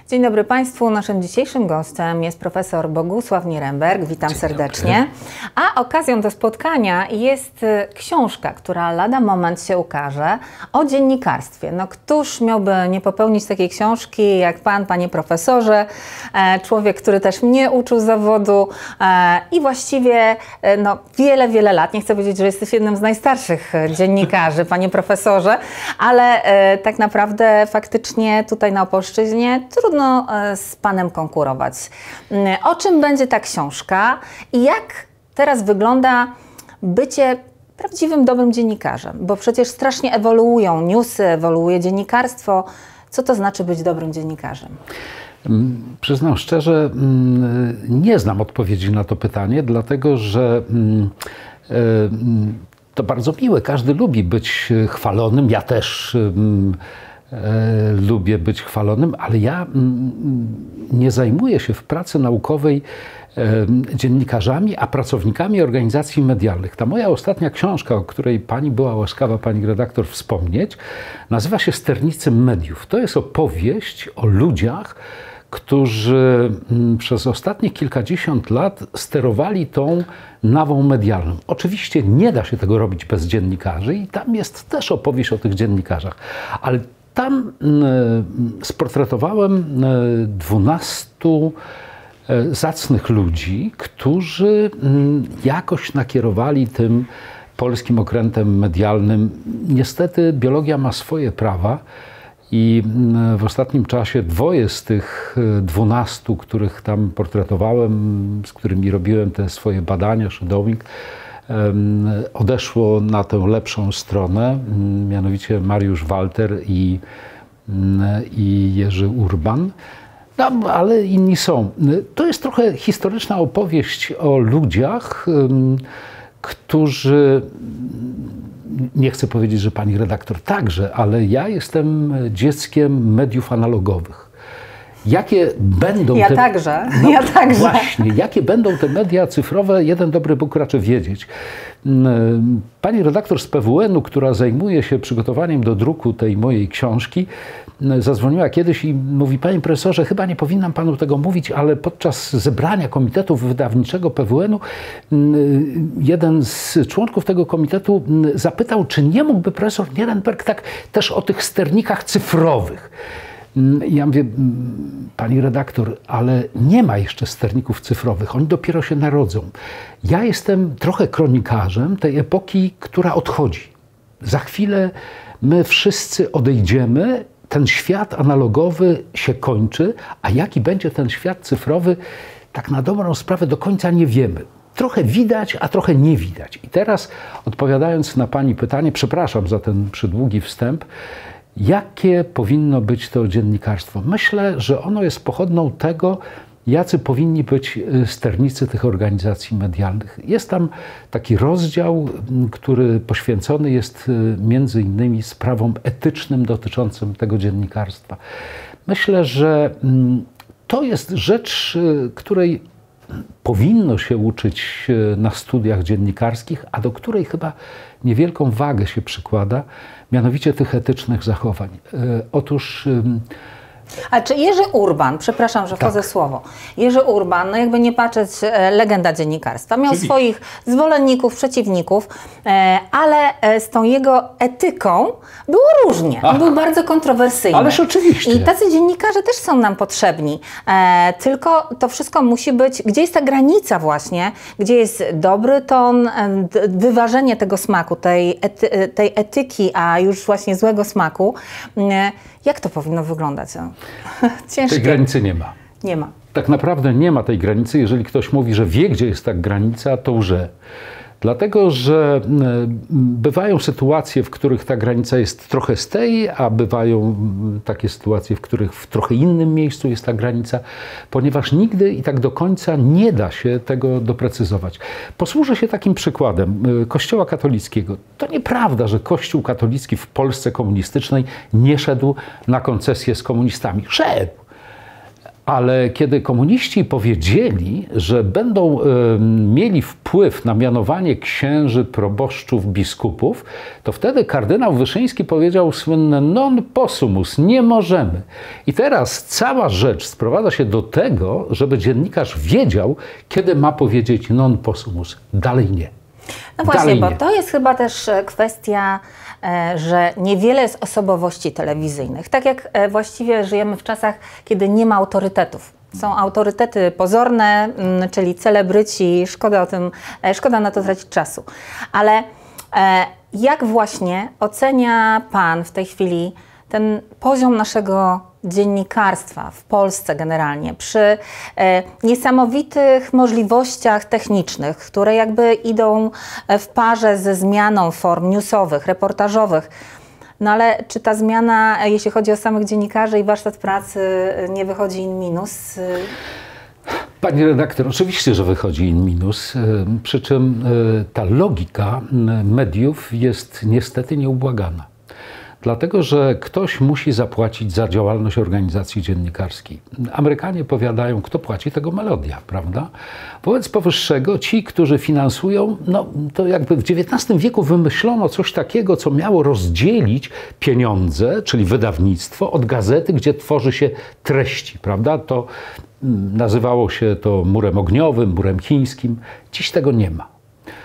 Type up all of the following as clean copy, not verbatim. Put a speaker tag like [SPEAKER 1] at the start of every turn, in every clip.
[SPEAKER 1] Dzień dobry Państwu. Naszym dzisiejszym gościem jest profesor Bogusław Nieremberg. Witam serdecznie. A okazją do spotkania jest książka, która lada moment się ukaże, o dziennikarstwie. No, któż miałby nie popełnić takiej książki jak Pan, Panie Profesorze? Człowiek, który też mnie uczył zawodu i właściwie no, wiele lat. Nie chcę powiedzieć, że jesteś jednym z najstarszych dziennikarzy, Panie Profesorze, ale tak naprawdę faktycznie tutaj na Opolszczyźnie trudno z Panem konkurować. O czym będzie ta książka i jak teraz wygląda bycie prawdziwym, dobrym dziennikarzem? Bo przecież strasznie ewoluują newsy, ewoluuje dziennikarstwo. Co to znaczy być dobrym dziennikarzem?
[SPEAKER 2] Przyznam szczerze, nie znam odpowiedzi na to pytanie, dlatego że to bardzo miłe. Każdy lubi być chwalonym. Ja też lubię być chwalonym, ale ja nie zajmuję się w pracy naukowej dziennikarzami, a pracownikami organizacji medialnych. Ta moja ostatnia książka, o której Pani była łaskawa, Pani redaktor, wspomnieć, nazywa się Sternicy mediów. To jest opowieść o ludziach, którzy przez ostatnie kilkadziesiąt lat sterowali tą nawą medialną. Oczywiście nie da się tego robić bez dziennikarzy i tam jest też opowieść o tych dziennikarzach, ale tam sportretowałem 12 zacnych ludzi, którzy jakoś nakierowali tym polskim okrętem medialnym. Niestety biologia ma swoje prawa i w ostatnim czasie dwoje z tych 12, których tam portretowałem, z którymi robiłem te swoje badania, shadowing, odeszło na tę lepszą stronę, mianowicie Mariusz Walter i Jerzy Urban. No, ale inni są. To jest trochę historyczna opowieść o ludziach, którzy, nie chcę powiedzieć, że pani redaktor także, ale ja jestem dzieckiem mediów analogowych. Jakie będą
[SPEAKER 1] ja także.
[SPEAKER 2] Właśnie, jakie będą te media cyfrowe, jeden dobry Bóg raczy wiedzieć. Pani redaktor z PWN-u, która zajmuje się przygotowaniem do druku tej mojej książki, zadzwoniła kiedyś i mówi: Panie profesorze, chyba nie powinnam Panu tego mówić, ale podczas zebrania komitetu wydawniczego PWN-u jeden z członków tego komitetu zapytał, czy nie mógłby profesor Nieremberg tak też o tych sternikach cyfrowych. Ja mówię: Pani redaktor, ale nie ma jeszcze sterników cyfrowych, oni dopiero się narodzą. Ja jestem trochę kronikarzem tej epoki, która odchodzi. Za chwilę my wszyscy odejdziemy, ten świat analogowy się kończy, a jaki będzie ten świat cyfrowy, tak na dobrą sprawę do końca nie wiemy. Trochę widać, a trochę nie widać. I teraz, odpowiadając na Pani pytanie, przepraszam za ten przydługi wstęp, jakie powinno być to dziennikarstwo? Myślę, że ono jest pochodną tego, jacy powinni być sternicy tych organizacji medialnych. Jest tam taki rozdział, który poświęcony jest między innymi sprawom etycznym dotyczącym tego dziennikarstwa. Myślę, że to jest rzecz, której powinno się uczyć na studiach dziennikarskich, a do której chyba niewielką wagę się przykłada, mianowicie tych etycznych zachowań. Otóż...
[SPEAKER 1] A czy Jerzy Urban, przepraszam, że wchodzę w słowo, Jerzy Urban, no jakby nie patrzeć, legenda dziennikarstwa, miał swoich zwolenników, przeciwników, ale z tą jego etyką było różnie. On był bardzo kontrowersyjny.
[SPEAKER 2] Ależ oczywiście.
[SPEAKER 1] I tacy dziennikarze też są nam potrzebni. Tylko to wszystko musi być, gdzie jest ta granica właśnie, gdzie jest dobry ton, wyważenie tego smaku, tej etyki, a już właśnie złego smaku. Jak to powinno wyglądać? Ciężkie.
[SPEAKER 2] Tej granicy nie ma.
[SPEAKER 1] Nie ma.
[SPEAKER 2] Tak naprawdę nie ma tej granicy. Jeżeli ktoś mówi, że wie, gdzie jest ta granica, to łże. Dlatego, że bywają sytuacje, w których ta granica jest trochę z tej, a bywają takie sytuacje, w których w trochę innym miejscu jest ta granica, ponieważ nigdy i tak do końca nie da się tego doprecyzować. Posłużę się takim przykładem Kościoła katolickiego. To nieprawda, że Kościół katolicki w Polsce komunistycznej nie szedł na koncesję z komunistami. Szedł. Ale kiedy komuniści powiedzieli, że będą mieli wpływ na mianowanie księży, proboszczów, biskupów, to wtedy kardynał Wyszyński powiedział słynne non possumus, nie możemy. I teraz cała rzecz sprowadza się do tego, żeby dziennikarz wiedział, kiedy ma powiedzieć non possumus, dalej nie.
[SPEAKER 1] No właśnie, bo to jest chyba też kwestia, że niewiele jest osobowości telewizyjnych. Tak jak właściwie żyjemy w czasach, kiedy nie ma autorytetów. Są autorytety pozorne, czyli celebryci, szkoda na to tracić czasu. Ale jak właśnie ocenia Pan w tej chwili ten poziom naszego dziennikarstwa w Polsce generalnie, przy niesamowitych możliwościach technicznych, które jakby idą w parze ze zmianą form newsowych, reportażowych. No ale czy ta zmiana, jeśli chodzi o samych dziennikarzy i warsztat pracy, nie wychodzi in minus?
[SPEAKER 2] Pani redaktor, oczywiście, że wychodzi in minus, przy czym ta logika mediów jest niestety nieubłagana. Dlatego, że ktoś musi zapłacić za działalność organizacji dziennikarskiej. Amerykanie powiadają, kto płaci, tego melodia, prawda? Wobec powyższego ci, którzy finansują, no to jakby w XIX wieku wymyślono coś takiego, co miało rozdzielić pieniądze, czyli wydawnictwo, od gazety, gdzie tworzy się treści, prawda? To nazywało się to murem ogniowym, murem chińskim. Dziś tego nie ma.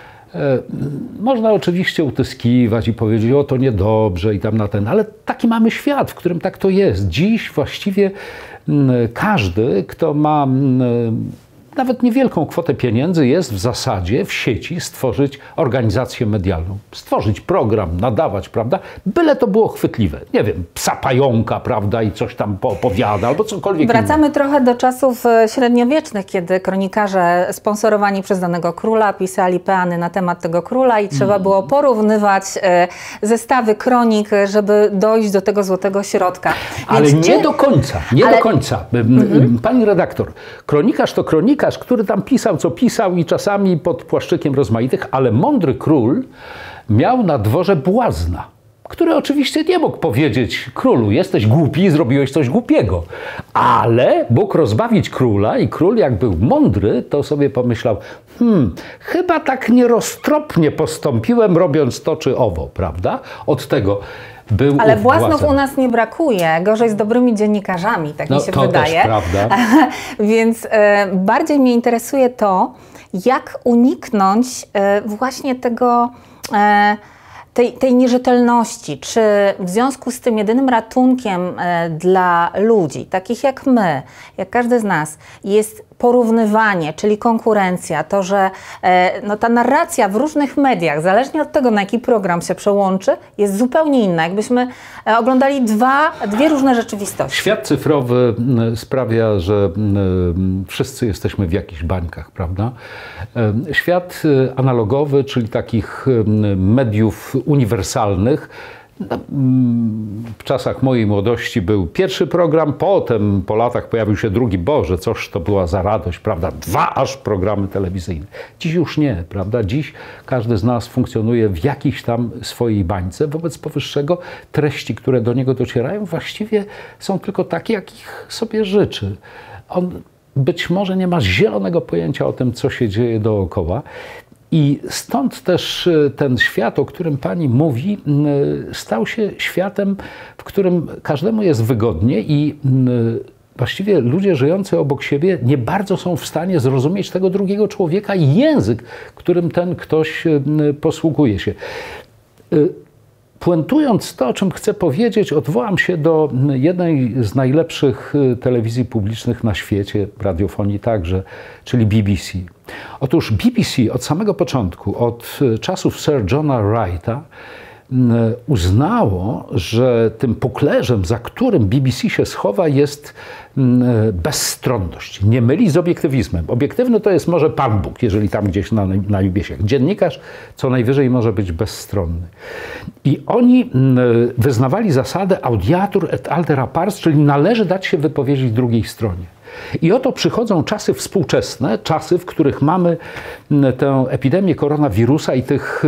[SPEAKER 2] Można oczywiście utyskiwać i powiedzieć, o to niedobrze i tam na ten, ale taki mamy świat, w którym tak to jest. Dziś właściwie każdy, kto ma nawet niewielką kwotę pieniędzy, jest w zasadzie w sieci stworzyć organizację medialną, stworzyć program, nadawać, prawda? Byle to było chwytliwe. Nie wiem, psa pająka, prawda, i coś tam poopowiada, albo cokolwiek
[SPEAKER 1] Wracamy
[SPEAKER 2] innego.
[SPEAKER 1] trochę do czasów średniowiecznych, kiedy kronikarze sponsorowani przez danego króla pisali peany na temat tego króla i trzeba było porównywać zestawy kronik, żeby dojść do tego złotego środka.
[SPEAKER 2] Ale nie do końca, do końca. Pani redaktor, kronikarz to kronikarz, który tam pisał, co pisał i czasami pod płaszczykiem rozmaitych, ale mądry król miał na dworze błazna, który oczywiście nie mógł powiedzieć królu, jesteś głupi, zrobiłeś coś głupiego. Ale mógł rozbawić króla i król, jak był mądry, to sobie pomyślał, chyba tak nieroztropnie postąpiłem, robiąc to czy owo, prawda? Od tego był
[SPEAKER 1] ale błaznów u nas nie brakuje, gorzej z dobrymi dziennikarzami, tak mi się wydaje.
[SPEAKER 2] Też prawda.
[SPEAKER 1] Więc bardziej mnie interesuje to, jak uniknąć właśnie tego, tej nierzetelności. Czy w związku z tym jedynym ratunkiem dla ludzi, takich jak my, jak każdy z nas, jest porównywanie, czyli konkurencja, to, że no, ta narracja w różnych mediach, zależnie od tego, na jaki program się przełączy, jest zupełnie inna. Jakbyśmy oglądali dwie różne rzeczywistości.
[SPEAKER 2] Świat cyfrowy sprawia, że wszyscy jesteśmy w jakichś bańkach, prawda? Świat analogowy, czyli takich mediów uniwersalnych, w czasach mojej młodości był pierwszy program, potem po latach pojawił się drugi. Boże, coż to była za radość, prawda? 2 aż programy telewizyjne. Dziś już nie, prawda? Dziś każdy z nas funkcjonuje w jakiejś tam swojej bańce. Wobec powyższego treści, które do niego docierają, właściwie są tylko takie, jakich sobie życzy. On być może nie ma zielonego pojęcia o tym, co się dzieje dookoła. I stąd też ten świat, o którym pani mówi, stał się światem, w którym każdemu jest wygodnie i właściwie ludzie żyjący obok siebie nie bardzo są w stanie zrozumieć tego drugiego człowieka i język, którym ten ktoś posługuje się. Puentując to, o czym chcę powiedzieć, odwołam się do jednej z najlepszych telewizji publicznych na świecie, radiofonii także, czyli BBC. Otóż BBC od samego początku, od czasów Sir Johna Wrighta, uznało, że tym puklerzem, za którym BBC się schowa, jest bezstronność. Nie myli z obiektywizmem. Obiektywny to jest może Pan Bóg, jeżeli tam gdzieś na niebiesiach. Dziennikarz co najwyżej może być bezstronny. I oni wyznawali zasadę audiatur et altera pars, czyli należy dać się wypowiedzieć drugiej stronie. I oto przychodzą czasy współczesne, czasy, w których mamy tę epidemię koronawirusa i tych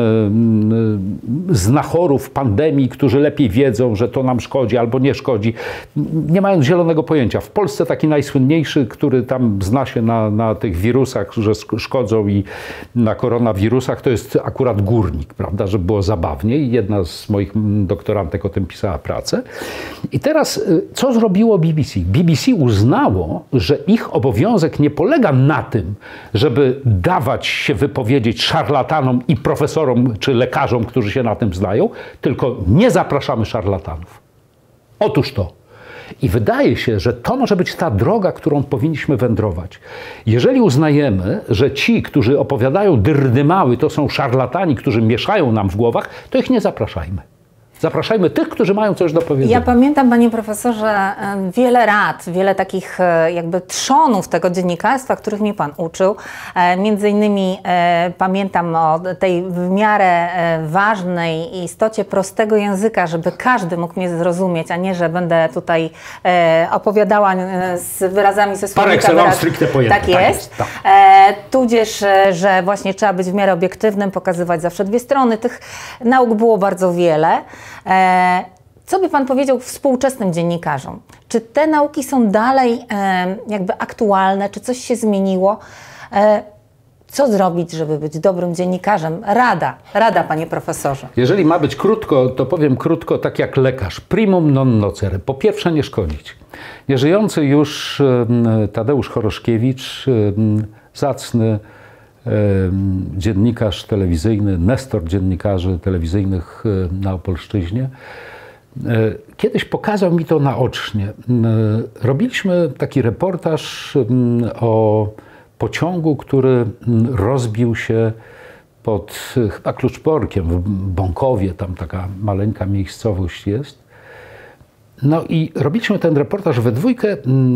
[SPEAKER 2] znachorów pandemii, którzy lepiej wiedzą, że to nam szkodzi albo nie szkodzi, nie mając zielonego pojęcia. W Polsce taki najsłynniejszy, który tam zna się na tych wirusach, że szkodzą i na koronawirusach, to jest akurat górnik, prawda, żeby było zabawniej. Jedna z moich doktorantek o tym pisała pracę. I teraz, co zrobiło BBC? BBC uznało, że ich obowiązek nie polega na tym, żeby dawać się wypowiedzieć szarlatanom i profesorom czy lekarzom, którzy się na tym znają, tylko nie zapraszamy szarlatanów. Otóż to. I wydaje się, że to może być ta droga, którą powinniśmy wędrować. Jeżeli uznajemy, że ci, którzy opowiadają dyrdymały, to są szarlatani, którzy mieszają nam w głowach, to ich nie zapraszajmy. Zapraszajmy tych, którzy mają coś do powiedzenia.
[SPEAKER 1] Ja pamiętam, panie profesorze, wiele rad, wiele takich jakby trzonów tego dziennikarstwa, których mnie pan uczył. Między innymi pamiętam o tej w miarę ważnej istocie prostego języka, żeby każdy mógł mnie zrozumieć, a nie, że będę tutaj opowiadała z wyrazami ze słownika. Tak jest. Tak. Tudzież, że właśnie trzeba być w miarę obiektywnym, pokazywać zawsze dwie strony. Tych nauk było bardzo wiele. Co by pan powiedział współczesnym dziennikarzom? Czy te nauki są dalej jakby aktualne? Czy coś się zmieniło? Co zrobić, żeby być dobrym dziennikarzem? Rada, panie profesorze.
[SPEAKER 2] Jeżeli ma być krótko, to powiem krótko, tak jak lekarz. Primum non nocere. Po pierwsze, nie szkodzić. Nieżyjący już Tadeusz Choroszkiewicz, zacny dziennikarz telewizyjny, nestor dziennikarzy telewizyjnych na Opolszczyźnie, kiedyś pokazał mi to naocznie. Robiliśmy taki reportaż o pociągu, który rozbił się pod chyba Kluczborkiem w Bąkowie, tam taka maleńka miejscowość jest. No i robiliśmy ten reportaż we dwójkę.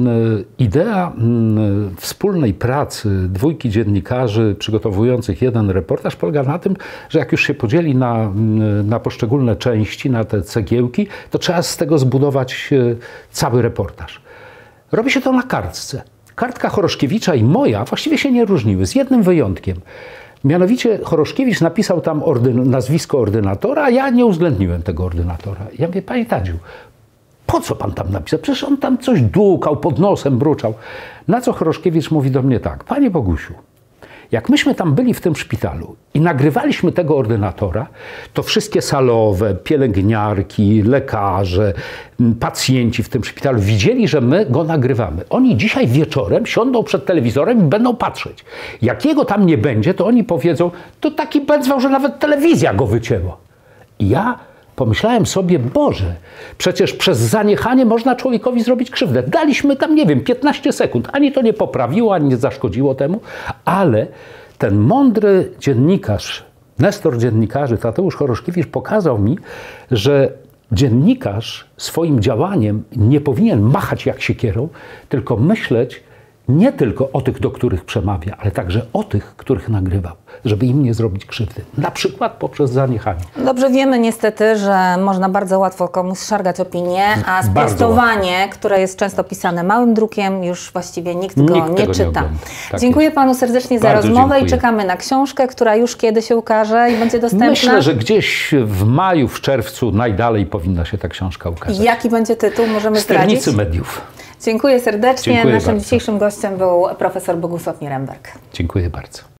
[SPEAKER 2] Idea wspólnej pracy dwójki dziennikarzy przygotowujących jeden reportaż polega na tym, że jak już się podzieli na poszczególne części, na te cegiełki, to trzeba z tego zbudować cały reportaż. Robi się to na kartce. Kartka Choroszkiewicza i moja właściwie się nie różniły, z jednym wyjątkiem. Mianowicie Choroszkiewicz napisał tam nazwisko ordynatora, a ja nie uwzględniłem tego ordynatora. Ja mówię, panie Tadziu, po co pan tam napisał? Przecież on tam coś dłukał, pod nosem bruczał. Na co Choroszkiewicz mówi do mnie tak: panie Bogusiu, jak myśmy tam byli w tym szpitalu i nagrywaliśmy tego ordynatora, to wszystkie salowe, pielęgniarki, lekarze, pacjenci w tym szpitalu widzieli, że my go nagrywamy. Oni dzisiaj wieczorem siądą przed telewizorem i będą patrzeć. Jak jego tam nie będzie, to oni powiedzą, to taki pędzwał, że nawet telewizja go wycięła. I ja pomyślałem sobie, Boże, przecież przez zaniechanie można człowiekowi zrobić krzywdę. Daliśmy tam, nie wiem, 15 sekund. Ani to nie poprawiło, ani nie zaszkodziło temu, ale ten mądry dziennikarz, nestor dziennikarzy, Tadeusz Choroszkiewicz pokazał mi, że dziennikarz swoim działaniem nie powinien machać jak siekierą, tylko myśleć nie tylko o tych, do których przemawia, ale także o tych, których nagrywał, żeby im nie zrobić krzywdy. Na przykład poprzez zaniechanie.
[SPEAKER 1] Dobrze wiemy niestety, że można bardzo łatwo komuś szargać opinię, a sprostowanie, które jest często pisane małym drukiem, już właściwie nikt go nie czyta. Tak, dziękuję panu serdecznie za rozmowę i czekamy na książkę, która już kiedy się ukaże i będzie dostępna.
[SPEAKER 2] Myślę, że gdzieś w maju, w czerwcu najdalej powinna się ta książka ukazać.
[SPEAKER 1] Jaki będzie tytuł? Możemy zdradzić?
[SPEAKER 2] Sternicy mediów.
[SPEAKER 1] Dziękuję serdecznie.
[SPEAKER 2] Dziękuję
[SPEAKER 1] Naszym
[SPEAKER 2] bardzo.
[SPEAKER 1] dzisiejszym gościem był profesor Bogusław Nieremberg.
[SPEAKER 2] Dziękuję bardzo.